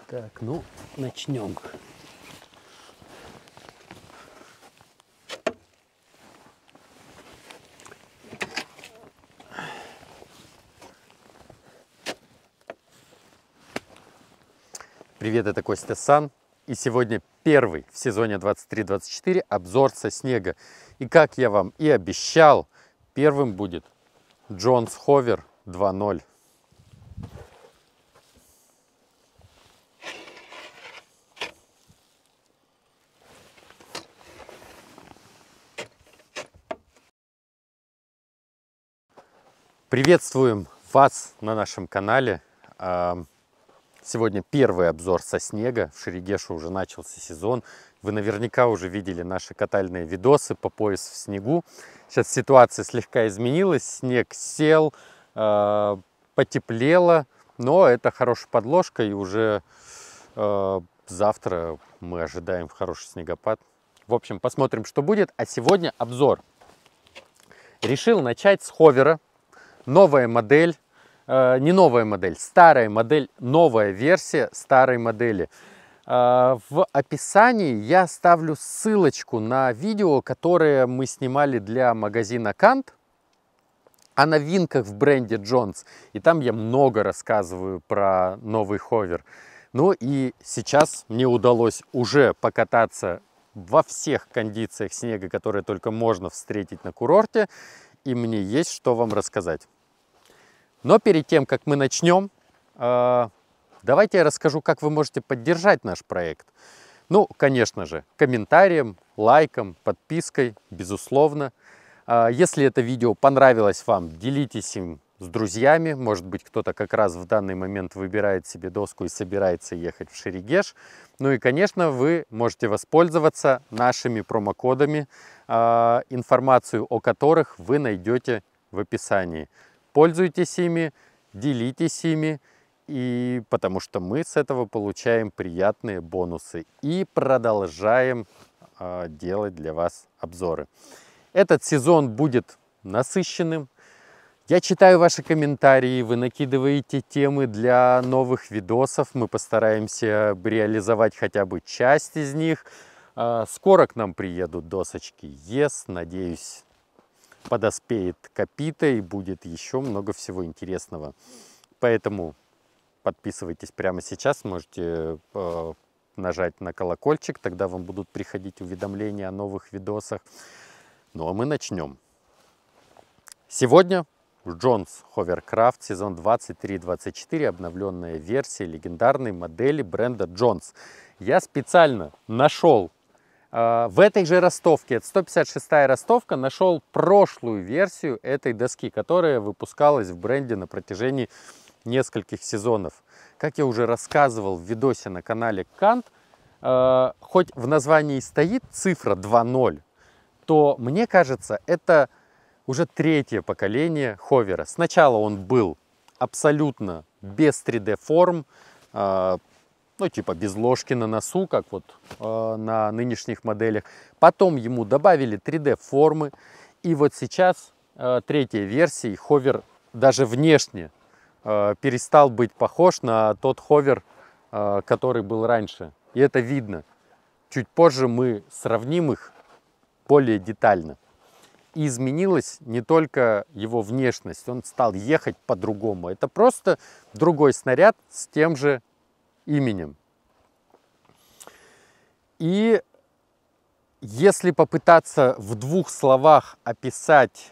Так, ну, начнем. Привет, это Костя Сан. И сегодня первый в сезоне 23-24 обзор со снега. И как я вам и обещал, первым будет Jones Hover 2.0. Приветствуем вас на нашем канале. Сегодня первый обзор со снега. В Шерегеше уже начался сезон. Вы наверняка уже видели наши катальные видосы по пояс в снегу. Сейчас ситуация слегка изменилась. Снег сел, потеплело, но это хорошая подложка. И уже завтра мы ожидаем хороший снегопад. В общем, посмотрим, что будет. А сегодня обзор. Решил начать с ховера. Новая модель. Не новая модель, старая модель, новая версия старой модели. В описании я оставлю ссылочку на видео, которое мы снимали для магазина Кант о новинках в бренде Jones. И там я много рассказываю про новый ховер. Ну и сейчас мне удалось уже покататься во всех кондициях снега, которые только можно встретить на курорте. И мне есть что вам рассказать. Но перед тем, как мы начнем, давайте я расскажу, как вы можете поддержать наш проект. Ну, конечно же, комментарием, лайком, подпиской, безусловно. Если это видео понравилось вам, делитесь им с друзьями. Может быть, кто-то как раз в данный момент выбирает себе доску и собирается ехать в Шерегеш. Ну и, конечно, вы можете воспользоваться нашими промокодами, информацию о которых вы найдете в описании. Пользуйтесь ими, делитесь ими, и потому что мы с этого получаем приятные бонусы и продолжаем делать для вас обзоры. Этот сезон будет насыщенным. Я читаю ваши комментарии, вы накидываете темы для новых видосов. Мы постараемся реализовать хотя бы часть из них. Скоро к нам приедут досочки Yes, надеюсь, подоспеет Капита и будет еще много всего интересного. Поэтому подписывайтесь прямо сейчас, можете нажать на колокольчик, тогда вам будут приходить уведомления о новых видосах. Ну а мы начнем. Сегодня Jones Hovercraft сезон 23-24, обновленная версия легендарной модели бренда Jones. Я специально нашел в этой же ростовке, это 156-я ростовка, нашел прошлую версию этой доски, которая выпускалась в бренде на протяжении нескольких сезонов. Как я уже рассказывал в видосе на канале Кант, хоть в названии стоит цифра 2.0, то мне кажется, это уже третье поколение ховера. Сначала он был абсолютно без 3D форм, ну, типа без ложки на носу, как вот на нынешних моделях. Потом ему добавили 3D формы. И вот сейчас третьей версии ховер даже внешне перестал быть похож на тот ховер, который был раньше. И это видно. Чуть позже мы сравним их более детально. И изменилась не только его внешность, он стал ехать по-другому. Это просто другой снаряд с тем же именем. И если попытаться в двух словах описать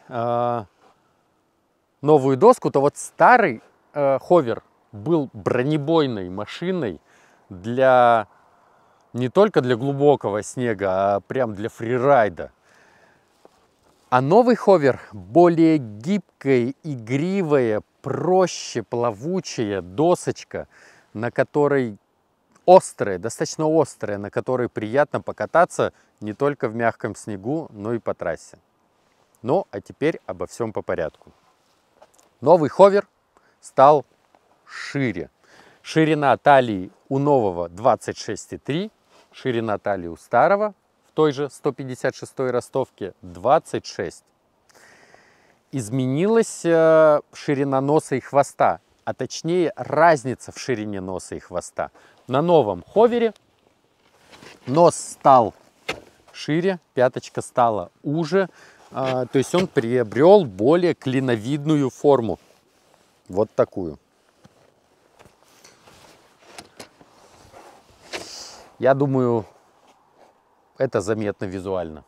новую доску, то вот старый ховер был бронебойной машиной для не только для глубокого снега, а прям для фрирайда. А новый ховер более гибкая, игривая, проще, плавучая досочка, на которой острая, достаточно острая, на которой приятно покататься не только в мягком снегу, но и по трассе. Ну, а теперь обо всем по порядку. Новый ховер стал шире. Ширина талии у нового 26,3, ширина талии у старого в той же 156-й ростовке 26. Изменилась ширина носа и хвоста. а точнее разница в ширине носа и хвоста. На новом ховере нос стал шире, пяточка стала уже, то есть он приобрел более клиновидную форму. Вот такую. Я думаю, это заметно визуально.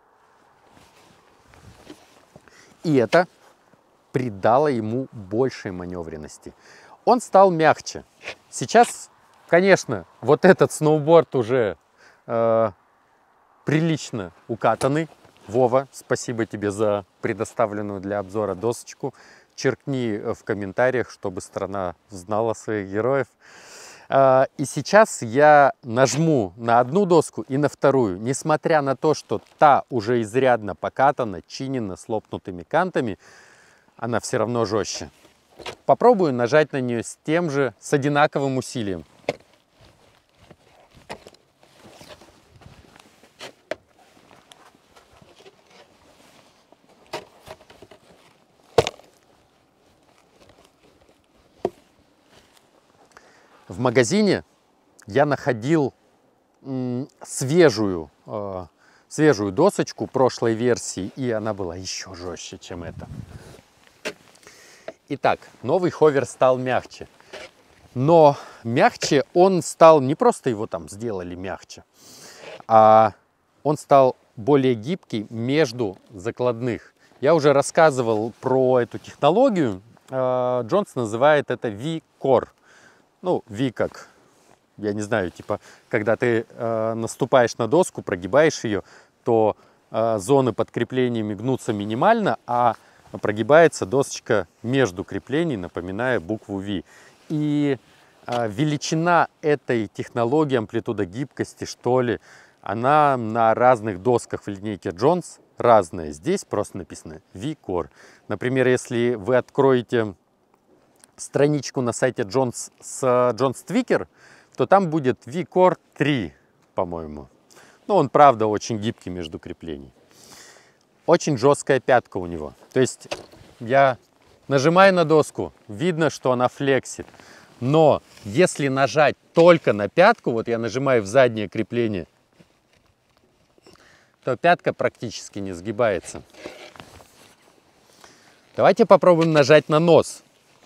И это придало ему большей маневренности. Он стал мягче. Сейчас, конечно, вот этот сноуборд уже прилично укатанный. Вова, спасибо тебе за предоставленную для обзора досочку. Черкни в комментариях, чтобы страна знала своих героев. И сейчас я нажму на одну доску и на вторую. Несмотря на то, что та уже изрядно покатана, чинена, с лопнутыми кантами, она все равно жестче. Попробую нажать на нее с одинаковым усилием. В магазине я находил свежую досочку прошлой версии, и она была еще жестче, чем эта. Итак, новый ховер стал мягче. Но мягче он стал, не просто его там сделали мягче, а он стал более гибкий между закладных. Я уже рассказывал про эту технологию. Джонс называет это V-Core. Ну, V как, я не знаю, типа, когда ты наступаешь на доску, прогибаешь ее, то зоны под креплениями гнутся минимально, а прогибается досочка между креплений, напоминая букву V. И величина этой технологии, амплитуда гибкости, что ли, она на разных досках в линейке Джонс разная. Здесь просто написано V-Core. Например, если вы откроете страничку на сайте Джонс с Jones Tweaker, то там будет V-Core 3, по-моему. Но он, правда, очень гибкий между креплений. Очень жесткая пятка у него. То есть я нажимаю на доску, видно, что она флексит. Но если нажать только на пятку, вот я нажимаю в заднее крепление, то пятка практически не сгибается. Давайте попробуем нажать на нос.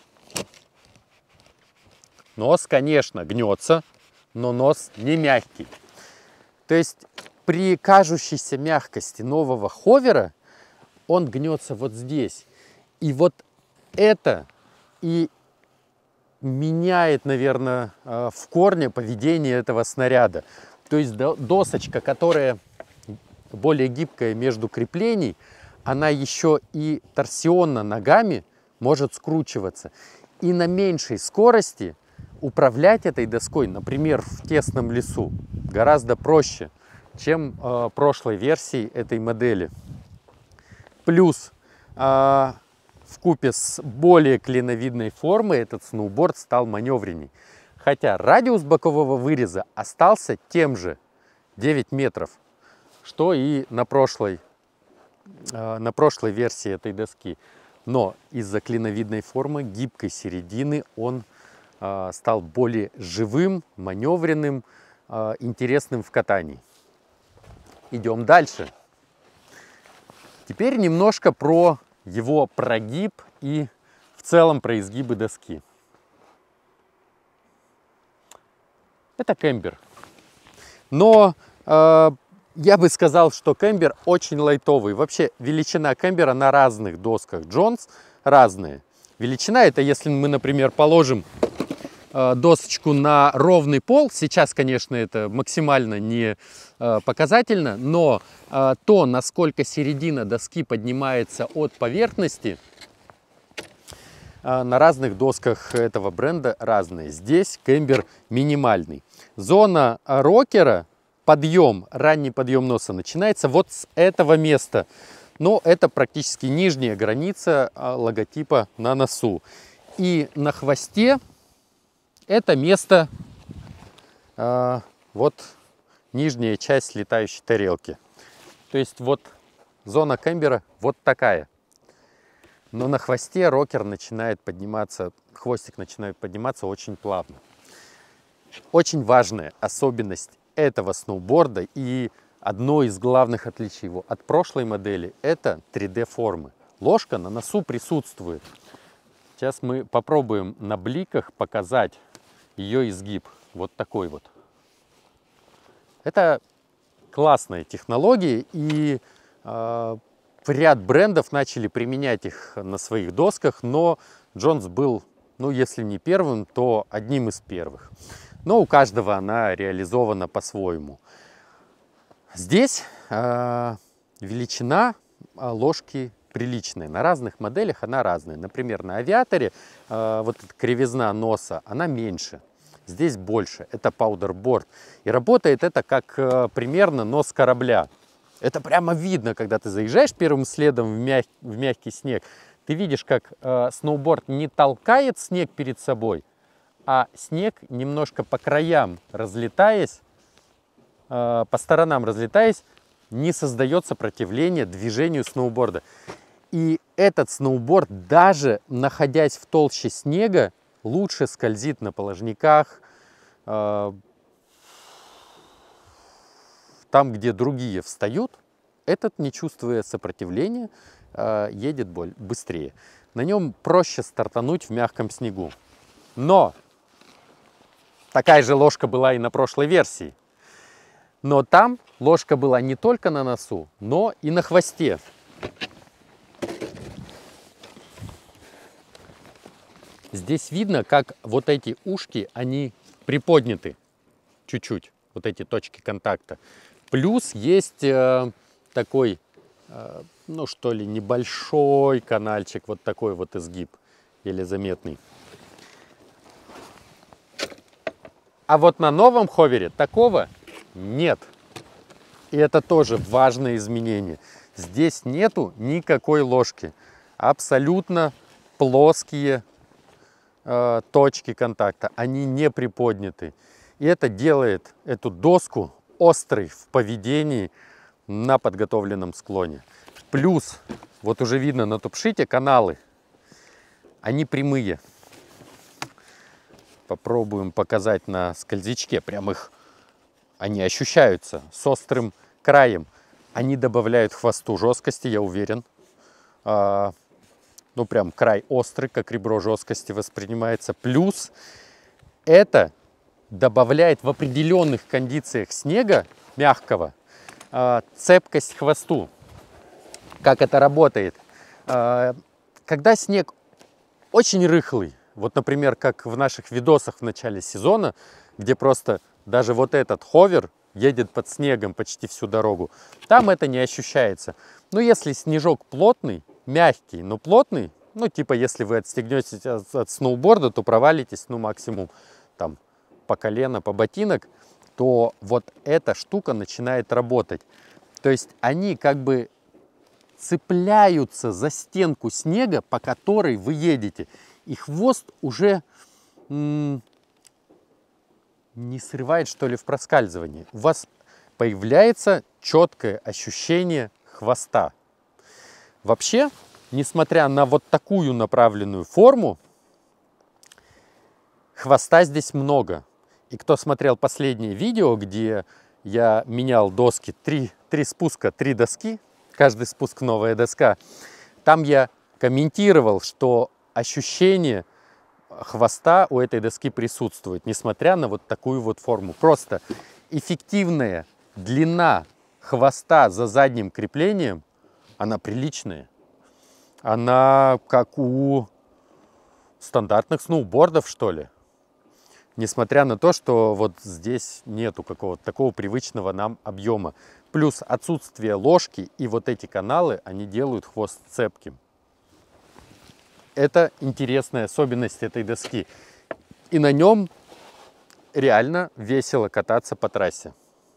Нос, конечно, гнется, но нос не мягкий. То есть при кажущейся мягкости нового ховера он гнется вот здесь. И вот это и меняет, наверное, в корне поведение этого снаряда. То есть досочка, которая более гибкая между креплений, она еще и торсионно ногами может скручиваться. И на меньшей скорости управлять этой доской, например, в тесном лесу, гораздо проще, чем прошлой версии этой модели. Плюс вкупе с более клиновидной формой этот сноуборд стал маневренней. Хотя радиус бокового выреза остался тем же, 9 метров, что и на прошлой версии этой доски. Но из-за клиновидной формы, гибкой середины, он стал более живым, маневренным, интересным в катании. Идем дальше. Теперь немножко про его прогиб и в целом про изгибы доски. Это кембер. Но я бы сказал, что кембер очень лайтовый. Вообще величина кембера на разных досках Джонс разные. Величина — это если мы, например, положим досочку на ровный пол. Сейчас, конечно, это максимально не показательно, но то, насколько середина доски поднимается от поверхности, на разных досках этого бренда разные. Здесь кембер минимальный. Зона рокера, ранний подъем носа начинается вот с этого места. Но это практически нижняя граница логотипа на носу. И на хвосте это место, вот нижняя часть летающей тарелки. То есть вот зона кембера вот такая. но на хвосте рокер начинает подниматься, хвостик начинает подниматься очень плавно. Очень важная особенность этого сноуборда и одно из главных отличий его от прошлой модели – это 3D-формы. Ложка на носу присутствует. Сейчас мы попробуем на бликах показать ее изгиб. Вот такой вот. Это классная технология, и ряд брендов начали применять их на своих досках, но Джонс был, ну, если не первым, то одним из первых. Но у каждого она реализована по-своему. Здесь величина ложки приличная. На разных моделях она разная. Например, на авиаторе вот эта кривизна носа, она меньше. Здесь больше. Это паудерборд. И работает это как примерно нос корабля. Это прямо видно, когда ты заезжаешь первым следом в мягкий снег. Ты видишь, как сноуборд не толкает снег перед собой, а снег немножко по краям разлетаясь, по сторонам разлетаясь, не создает сопротивления движению сноуборда. И этот сноуборд, даже находясь в толще снега, лучше скользит на положниках, там, где другие встают, этот, не чувствуя сопротивления, едет быстрее. На нем проще стартануть в мягком снегу. Но такая же ложка была и на прошлой версии. Но там ложка была не только на носу, но и на хвосте. Здесь видно, как вот эти ушки, они приподняты чуть-чуть, вот эти точки контакта. Плюс есть такой, ну что ли, небольшой канальчик, вот такой вот изгиб, еле заметный. А вот на новом ховере такого нет. И это тоже важное изменение. Здесь нету никакой ложки. Абсолютно плоские точки контакта. Они не приподняты. И это делает эту доску острой в поведении на подготовленном склоне. Плюс, вот уже видно на топшите каналы. Они прямые. Попробуем показать на скользячке. Прям их, они ощущаются с острым краем. Они добавляют хвосту жесткости, я уверен. Ну, прям край острый, как ребро жесткости воспринимается. Плюс это добавляет в определенных кондициях снега мягкого цепкость к хвосту. Как это работает? Когда снег очень рыхлый, вот, например, как в наших видосах в начале сезона, где просто даже вот этот ховер едет под снегом почти всю дорогу, там это не ощущается. Но если снежок плотный, мягкий, но плотный, ну, типа, если вы отстегнетесь от сноуборда, то провалитесь, ну, максимум, там, по колено, по ботинок, то вот эта штука начинает работать. То есть они как бы цепляются за стенку снега, по которой вы едете. И хвост уже не срывает, что ли, в проскальзывании. У вас появляется четкое ощущение хвоста. Вообще, несмотря на вот такую направленную форму, хвоста здесь много. И кто смотрел последнее видео, где я менял доски, 3 спуска, 3 доски, каждый спуск новая доска, там я комментировал, что ощущение хвоста у этой доски присутствует, несмотря на вот такую вот форму. Просто эффективная длина хвоста за задним креплением, она приличная. Она как у стандартных сноубордов, что ли. Несмотря на то, что вот здесь нету какого-то такого привычного нам объема. Плюс отсутствие ложки и вот эти каналы, они делают хвост цепким. Это интересная особенность этой доски. И на нем реально весело кататься по трассе.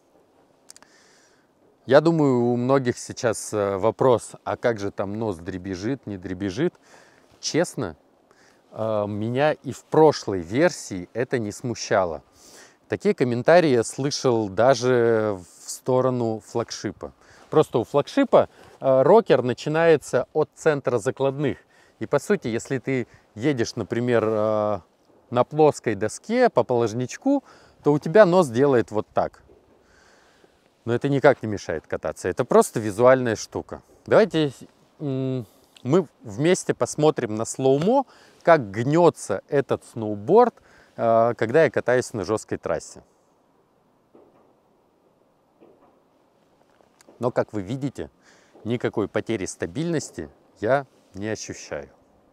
Я думаю, у многих сейчас вопрос, а как же там нос дребезжит, не дребезжит? Честно, меня и в прошлой версии это не смущало. Такие комментарии я слышал даже в сторону флагшипа. Просто у флагшипа рокер начинается от центра закладных. И по сути, если ты едешь, например, на плоской доске по положничку, то у тебя нос делает вот так. Но это никак не мешает кататься. Это просто визуальная штука. Давайте мы вместе посмотрим на слоумо, как гнется этот сноуборд, когда я катаюсь на жесткой трассе. Но, как вы видите, никакой потери стабильности я не ощущаю.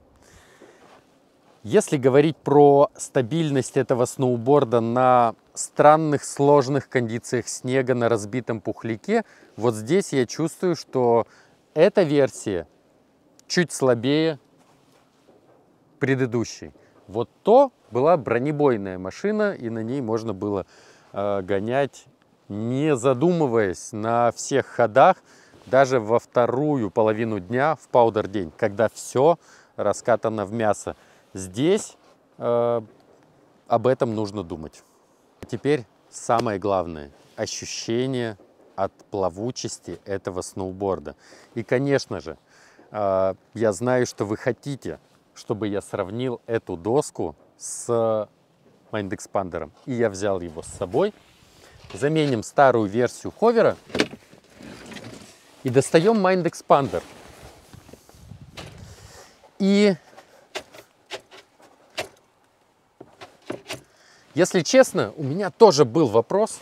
Если говорить про стабильность этого сноуборда на странных, сложных кондициях снега, на разбитом пухляке, вот здесь я чувствую, что эта версия чуть слабее предыдущей. Вот то была бронебойная машина, и на ней можно было гонять, не задумываясь, на всех ходах, даже во вторую половину дня, в паудер-день, когда все раскатано в мясо. Здесь об этом нужно думать. Теперь самое главное – ощущение от плавучести этого сноуборда. И, конечно же, я знаю, что вы хотите, чтобы я сравнил эту доску с Mind-Expander. И я взял его с собой. Заменим старую версию ховера и достаем Mind-Expander. И если честно, у меня тоже был вопрос.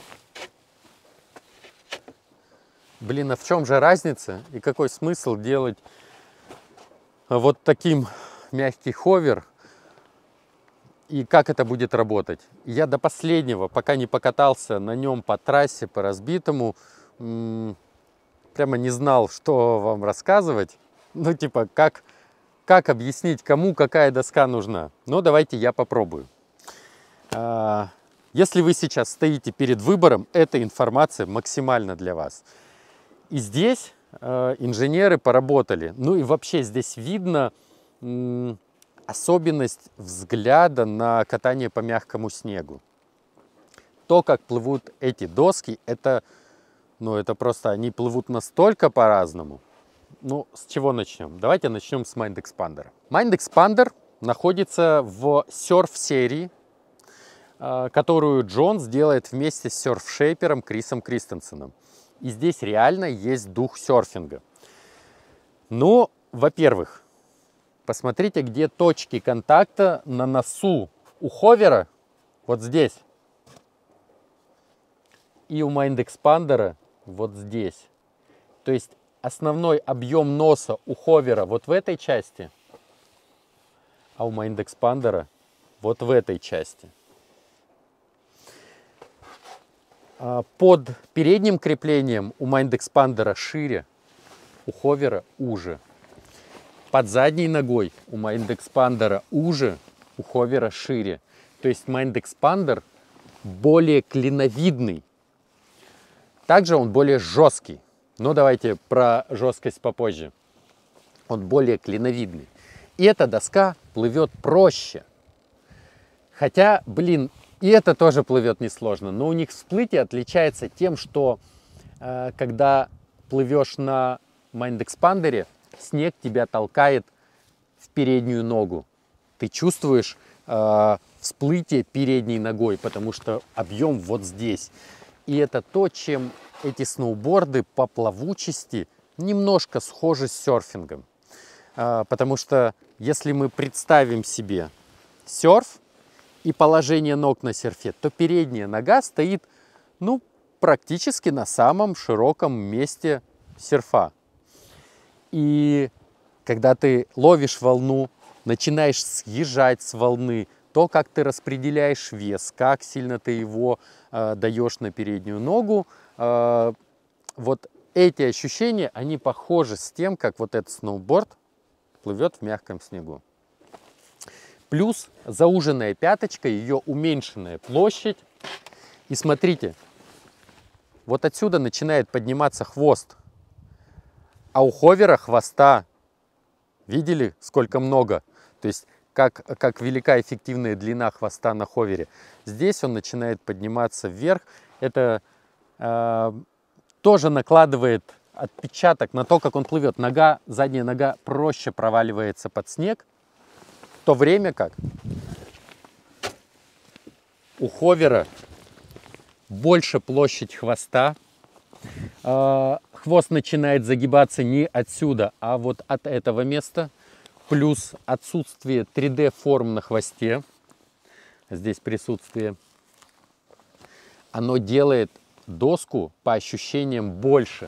Блин, а в чем же разница и какой смысл делать вот таким мягкий ховер? И как это будет работать? Я до последнего, пока не покатался на нем по трассе, по разбитому, прямо не знал, что вам рассказывать. Ну, типа, как объяснить, кому какая доска нужна. Но давайте я попробую. Если вы сейчас стоите перед выбором, эта информация максимально для вас. И здесь инженеры поработали. Ну и вообще здесь видно особенность взгляда на катание по мягкому снегу. То, как плывут эти доски, это просто они плывут настолько по-разному. Ну, с чего начнем? Давайте начнем с Mind-Expander. Mind-Expander находится в серф-серии, которую Джонс делает вместе с серф-шейпером Крисом Кристенсеном. И здесь реально есть дух серфинга. Ну, во-первых, посмотрите, где точки контакта на носу у ховера, вот здесь. И у Mind-Expander вот здесь. То есть основной объем носа у ховера вот в этой части, а у Mind-Expander вот в этой части. Под передним креплением у Mind-Expander шире, у ховера уже. Под задней ногой у Mind-Expander уже, у ховера шире. То есть Mind-Expander более клиновидный. Также он более жесткий. Но давайте про жесткость попозже. Он более клиновидный. И эта доска плывет проще. Хотя, блин, и это тоже плывет несложно. Но у них всплытие отличается тем, что когда плывешь на Mind-Expander, снег тебя толкает в переднюю ногу. Ты чувствуешь всплытие передней ногой, потому что объем вот здесь. И это то, чем эти сноуборды по плавучести немножко схожи с серфингом. Потому что если мы представим себе серф и положение ног на серфе, то передняя нога стоит, ну, практически на самом широком месте серфа. И когда ты ловишь волну, начинаешь съезжать с волны, то, как ты распределяешь вес, как сильно ты его даешь на переднюю ногу, вот эти ощущения, они похожи с тем, как вот этот сноуборд плывет в мягком снегу. Плюс зауженная пяточка, ее уменьшенная площадь. И смотрите, вот отсюда начинает подниматься хвост. А у ховера хвоста, видели, сколько много? То есть, как велика эффективная длина хвоста на ховере. Здесь он начинает подниматься вверх. Это тоже накладывает отпечаток на то, как он плывет. Нога, задняя нога проще проваливается под снег, в то время как у ховера больше площадь хвоста. Хвост начинает загибаться не отсюда, а вот от этого места. Плюс отсутствие 3D-форм на хвосте. Здесь присутствие. Оно делает доску по ощущениям больше.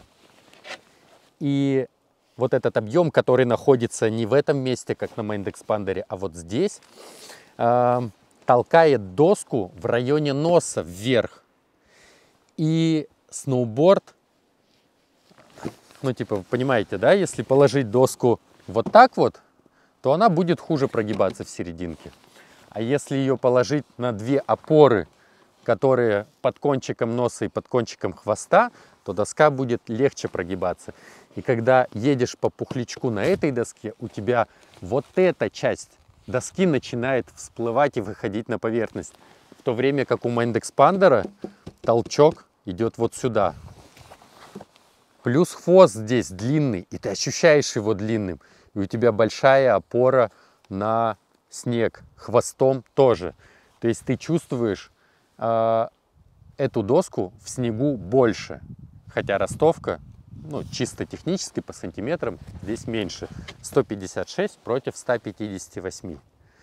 И вот этот объем, который находится не в этом месте, как на Mind Expander, а вот здесь, толкает доску в районе носа вверх. И сноуборд, ну типа, вы понимаете, да, если положить доску вот так вот, то она будет хуже прогибаться в серединке. А если ее положить на две опоры, которые под кончиком носа и под кончиком хвоста, то доска будет легче прогибаться. И когда едешь по пухлячку на этой доске, у тебя вот эта часть доски начинает всплывать и выходить на поверхность. В то время как у Mind Expander толчок идет вот сюда. Плюс хвост здесь длинный, и ты ощущаешь его длинным. И у тебя большая опора на снег. Хвостом тоже. То есть ты чувствуешь эту доску в снегу больше. Хотя ростовка, ну, чисто технически по сантиметрам здесь меньше. 156 против 158.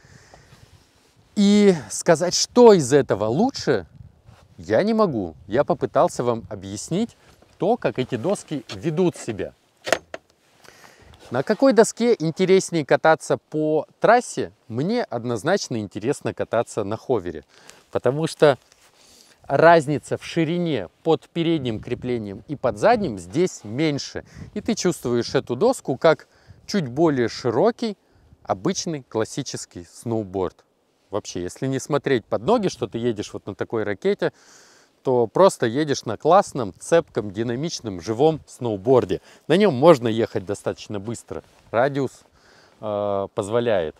И сказать, что из этого лучше, я не могу. Я попытался вам объяснить то, как эти доски ведут себя. На какой доске интереснее кататься по трассе? Мне однозначно интересно кататься на ховере. Потому что разница в ширине под передним креплением и под задним здесь меньше. И ты чувствуешь эту доску как чуть более широкий, обычный классический сноуборд. Вообще, если не смотреть под ноги, что ты едешь вот на такой ракете, то просто едешь на классном, цепком, динамичном, живом сноуборде. На нем можно ехать достаточно быстро. Радиус позволяет.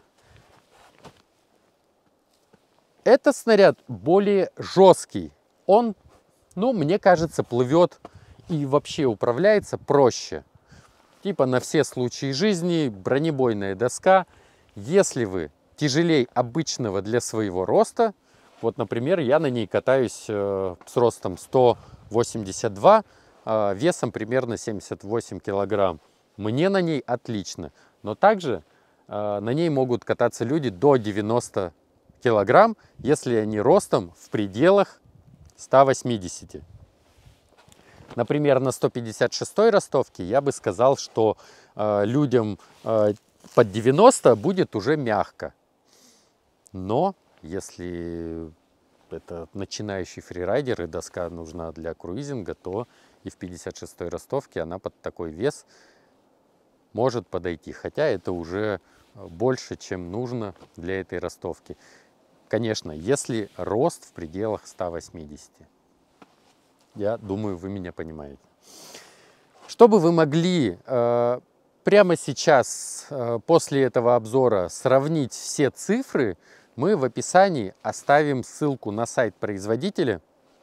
Этот снаряд более жесткий. Он, ну, мне кажется, плывет и вообще управляется проще. Типа на все случаи жизни, бронебойная доска. Если вы тяжелее обычного для своего роста, вот, например, я на ней катаюсь с ростом 182, весом примерно 78 килограмм. Мне на ней отлично. Но также на ней могут кататься люди до 90 килограмм, если они ростом в пределах 180. Например, на 156-й ростовке я бы сказал, что людям под 90 будет уже мягко. Но если это начинающий фрирайдер и доска нужна для круизинга, то и в 56-й ростовке она под такой вес может подойти. Хотя это уже больше, чем нужно для этой ростовки. Конечно, если рост в пределах 180. Я думаю, вы меня понимаете. Чтобы вы могли прямо сейчас, после этого обзора, сравнить все цифры, мы в описании оставим ссылку на сайт производителя.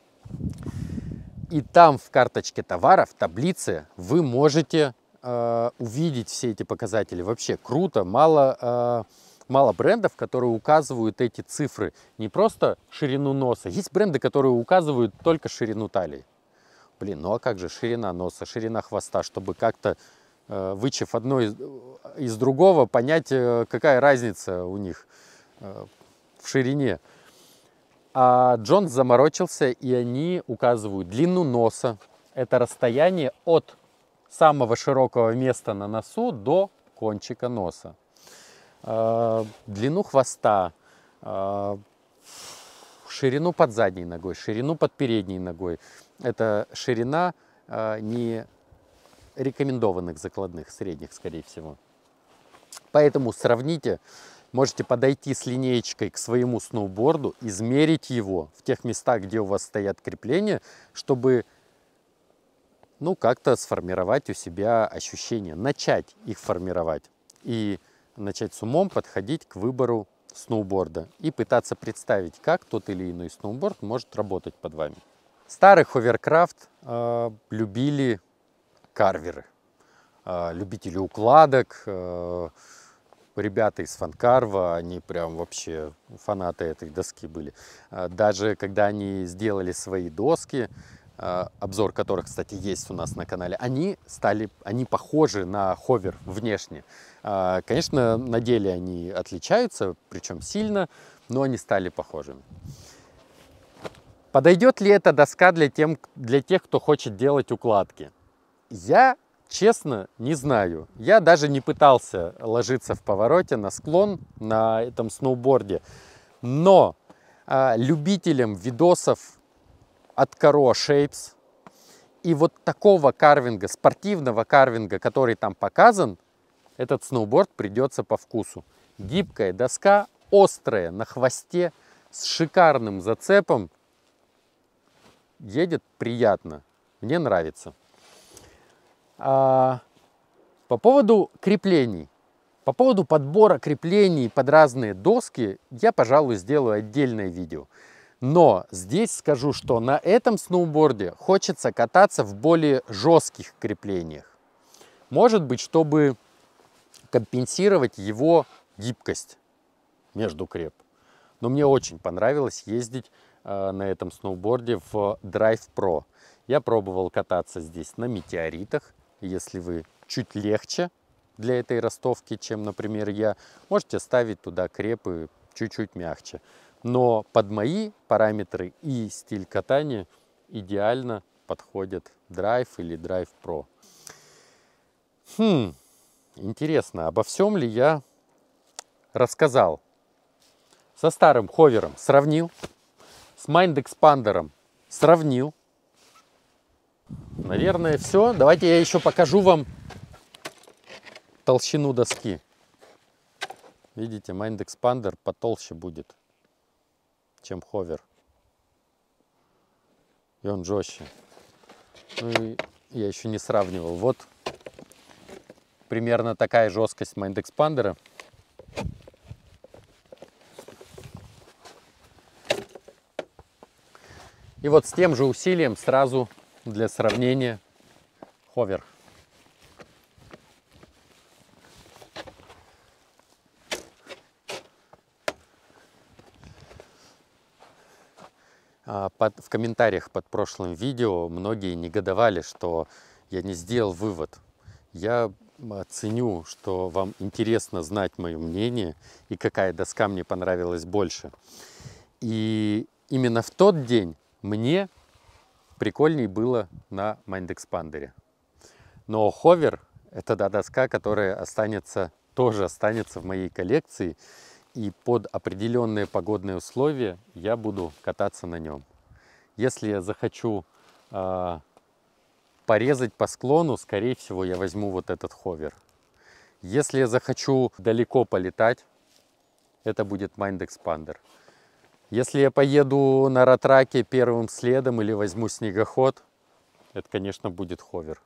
И там в карточке товара, в таблице, вы можете увидеть все эти показатели. Вообще круто, мало брендов, которые указывают эти цифры. Не просто ширину носа. Есть бренды, которые указывают только ширину талии. Блин, ну а как же ширина носа, ширина хвоста, чтобы как-то, вычев одно из другого, понять, какая разница у них в ширине. А Джонс заморочился, и они указывают длину носа. Это расстояние от самого широкого места на носу до кончика носа. Длину хвоста, ширину под задней ногой, ширину под передней ногой. Это ширина не рекомендованных закладных, средних, скорее всего. Поэтому сравните, можете подойти с линеечкой к своему сноуборду, измерить его в тех местах, где у вас стоят крепления, чтобы, ну, как-то сформировать у себя ощущения, начать их формировать. И начать с умом подходить к выбору сноуборда и пытаться представить, как тот или иной сноуборд может работать под вами. Старый ховеркрафт любили карверы, любители укладок, ребята из Фанкарва, они прям вообще фанаты этой доски были. Даже когда они сделали свои доски, обзор которых, кстати, есть у нас на канале, они похожи на ховер внешне. Конечно, на деле они отличаются, причем сильно, но они стали похожими. Подойдет ли эта доска для тех, кто хочет делать укладки? Я, честно, не знаю. Я даже не пытался ложиться в повороте на склон на этом сноуборде. Но любителям видосов от Karo Shapes и вот такого карвинга, спортивного карвинга, который там показан, этот сноуборд придется по вкусу. Гибкая доска, острая, на хвосте, с шикарным зацепом. Едет приятно. Мне нравится. По поводу креплений. По поводу подбора креплений под разные доски я, пожалуй, сделаю отдельное видео. Но здесь скажу, что на этом сноуборде хочется кататься в более жестких креплениях. Может быть, чтобы компенсировать его гибкость между креп. Но мне очень понравилось ездить на этом сноуборде в Drive Pro. Я пробовал кататься здесь на метеоритах. Если вы чуть легче для этой ростовки, чем, например, я, можете ставить туда крепы чуть-чуть мягче. Но под мои параметры и стиль катания идеально подходит Drive или Drive Pro. Интересно, обо всем ли я рассказал? Со старым ховером сравнил, с Mind Expander сравнил. Наверное, все. Давайте я еще покажу вам толщину доски. Видите, Mind Expander потолще будет, чем ховер. И он жестче. Ну и я еще не сравнивал. Вот примерно такая жесткость Mind Expander. И вот с тем же усилием сразу для сравнения ховер. В комментариях под прошлым видео многие негодовали, что я не сделал вывод. Я ценю, что вам интересно знать мое мнение и какая доска мне понравилась больше. И именно в тот день мне прикольней было на Mind Expander. Но ховер — это доска, которая тоже останется в моей коллекции. И под определенные погодные условия я буду кататься на нем. Если я захочу порезать по склону, скорее всего, я возьму вот этот ховер. Если я захочу далеко полетать, это будет Mind Expander. Если я поеду на ратраке первым следом или возьму снегоход, это, конечно, будет ховер.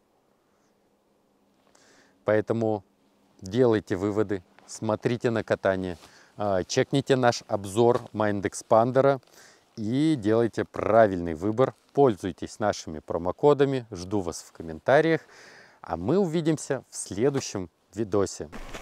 Поэтому делайте выводы, смотрите на катание, чекните наш обзор Mind Expander и делайте правильный выбор. Пользуйтесь нашими промокодами, жду вас в комментариях, а мы увидимся в следующем видосе.